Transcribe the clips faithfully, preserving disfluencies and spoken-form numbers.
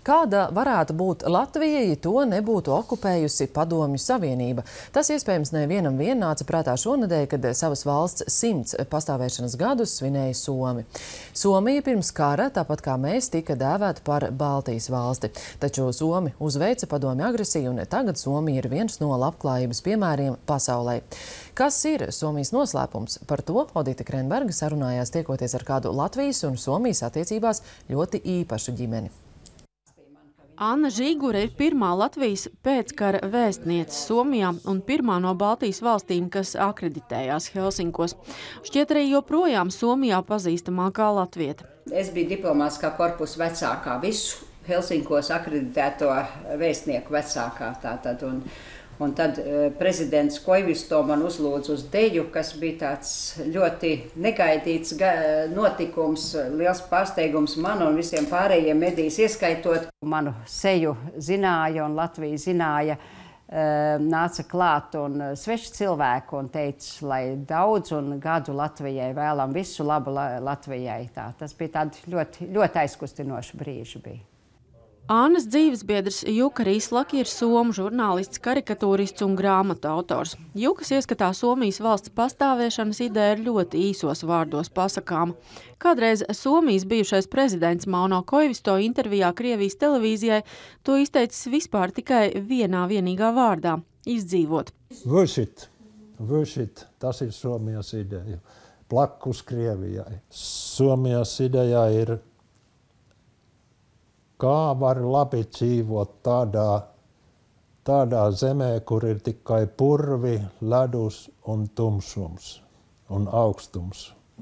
Kāda varētu būt Latvija, ja to nebūtu okupējusi Padomju Savienība? Tas iespējams nevienam vien nāca prātā šonedēļ, kad savas valsts simts pastāvēšanas gadus svinēja Somi. Somija pirms kara, tāpat kā mēs, tika dēvēta par Baltijas valsti. Taču Somi uzveica padomju agresiju, un tagad Somija ir viens no labklājības piemēriem pasaulē. Kas ir Somijas noslēpums? Par to Odita Krenberga sarunājās tiekoties ar kādu Latvijas un Somijas attiecībās ļoti īpašu ģimeni. Anna Žīgure ir pirmā Latvijas pēckara vēstniece Somijā un pirmā no Baltijas valstīm, kas akreditējās Helsinkos. Šķiet arī joprojām Somijā pazīstamākā latvieta. Es biju diplomātiskā korpusa vecākā, visu Helsinkos akreditēto vēstnieku vecākā tātad. Un, un tad prezidents Koivisto man uzlūdz uz deju, kas bija tāds ļoti negaidīts notikums, liels pārsteigums man un visiem pārējiem medijas ieskaitot. Manu seju zināja un Latvija zināja, nāca klāt un sveši cilvēku un teica, lai daudz un gadu Latvijai vēlam visu labu Latvijai. Tā, tas bija tādi ļoti, ļoti aizkustinoši brīži bija. Annas dzīvesbiedrs Juka Rīslaki ir somu žurnālists, karikatūrists un grāmatu autors. Jukas ieskatā Somijas valsts pastāvēšanas ideja ir ļoti īsos vārdos pasakāma. Kādreiz Somijas bijušais prezidents Mauno Koivisto intervijā Krievijas televīzijai to izteicis vispār tikai vienā vienīgā vārdā – izdzīvot. Vušit, vušit, tas ir Somijas ideja, blakus Krievijai. Somijas idejā ir kā var labi dzīvot tādā, tādā zemē, kur ir tikai purvi, ledus un tumšums un augstums.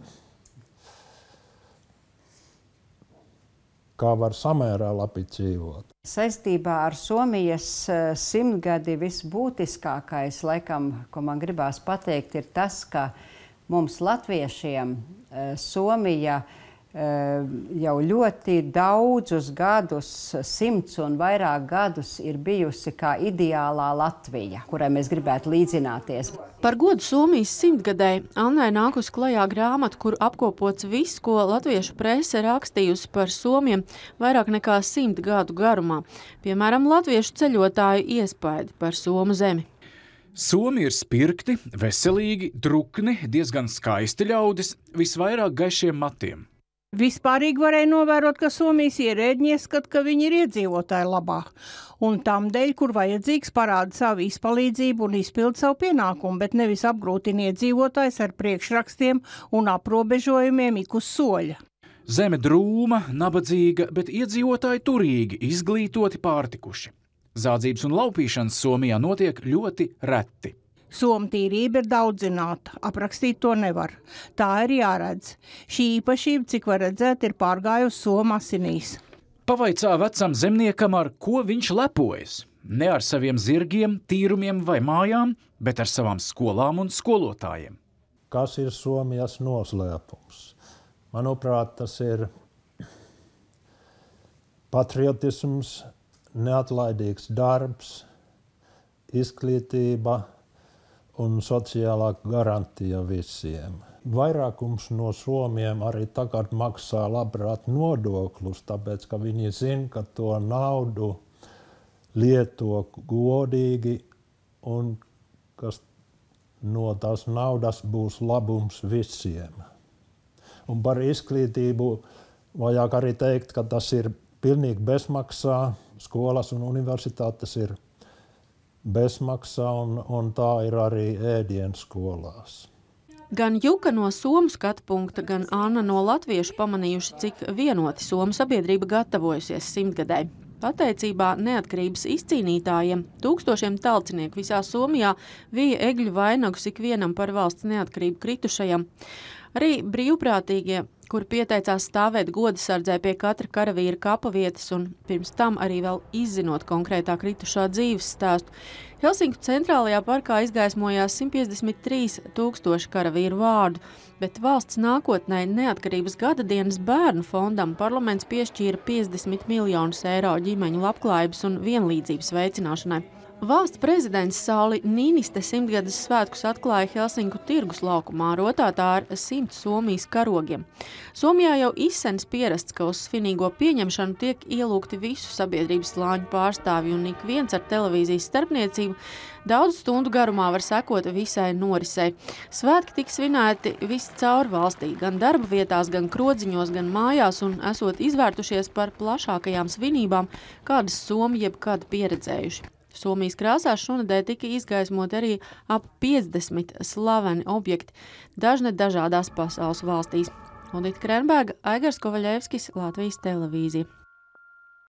Kā var samērā labi dzīvot. Saistībā ar Somijas simtgadi visbūtiskākais, laikam, ko man gribās pateikt, ir tas, ka mums latviešiem Somija jau ļoti daudzus gadus, simts un vairāk gadus ir bijusi kā ideālā Latvija, kurai mēs gribētu līdzināties. Par godu Somijas simtgadēji Annai nākus klajā grāmatu, kur apkopots viss, ko latviešu prese rakstījusi par somiem vairāk nekā simt gadu garumā. Piemēram, latviešu ceļotāju iespaidi par Somu zemi. Somi ir spirkti, veselīgi, drukni, diezgan skaisti ļaudis, visvairāk gaišiem matiem. Vispārīgi varēja novērot, ka Somijas ierēdņi ieskat, ka viņi ir iedzīvotāji labā. Un tam dēļ, kur vajadzīgs, parāda savu izpalīdzību un izpild savu pienākumu, bet nevis apgrūtina iedzīvotājs ar priekšrakstiem un aprobežojumiem ik uz soļa. Zeme drūma, nabadzīga, bet iedzīvotāji turīgi, izglītoti, pārtikuši. Zādzības un laupīšanas Somijā notiek ļoti reti. Somu tīrība ir daudzināta, aprakstīt to nevar. Tā ir jāredz. Šī īpašība, cik var redzēt, ir pārgājusi Somu asinīs. Pavaicā vecam zemniekam, ar ko viņš lepojas. Ne ar saviem zirgiem, tīrumiem vai mājām, bet ar savām skolām un skolotājiem. Kas ir Somijas noslēpums? Manuprāt, tas ir patriotisms, neatlaidīgs darbs, izglītība un sociālā garantija visiem. Vairākums no somiem arī tagad maksā labprāt nodokļus, tāpēc, ka viņi zina, ka to naudu lieto godīgi un kas no tās naudas būs labums visiem. Un par izglītību vajag arī teikt, ka tas ir pilnīgi bezmaksā, skolas un universitātes ir bezmaksā, un, un tā ir arī ēdienas skolās. Gan Juka no somu skatu punkta, gan Anna no latviešu pamanījuši, cik vienoti somu sabiedrība gatavojusies simtgadē. Pateicībā neatkarības izcīnītājiem tūkstošiem talcinieku visā Somijā vija egļu vainagus ikvienam par valsts neatkarību kritušajam. Arī brīvprātīgie, kur pieteicās stāvēt godasardzē pie katra karavīra kapavietas un pirms tam arī vēl izzinot konkrētā kritušā dzīves stāstu. Helsinku centrālajā parkā izgaismojās simt piecdesmit trīs tūkstoši karavīru vārdu, bet valsts nākotnē neatkarības gada dienas bērnu fondam parlaments piešķīra piecdesmit miljonus eiro ģimeņu labklājības un vienlīdzības veicināšanai. Valsts prezidents Sauli Niiniste simtgades svētkus atklāja Helsinku tirgus laukumā, rotātā ar simts Somijas karogiem. Somijā jau izsens pierasts, ka uz svinīgo pieņemšanu tiek ielūgti visu sabiedrības slāņu pārstāvji, un ik viens ar televīzijas starpniecību daudz stundu garumā var sekot visai norisei. Svētki tiks svinēti viscaur valstī, gan darba vietās, gan krodziņos, gan mājās, un esot izvērtušies par plašākajām svinībām, kādas Somi jebkad pieredzējuši. Somijas krāsās šonedēļ tika izgaismoti arī ap piecdesmit slaveni objekti, dažne dažādās pasaules valstīs. Odita Krenberga, Aigars Kovaļevskis, Latvijas televīzija.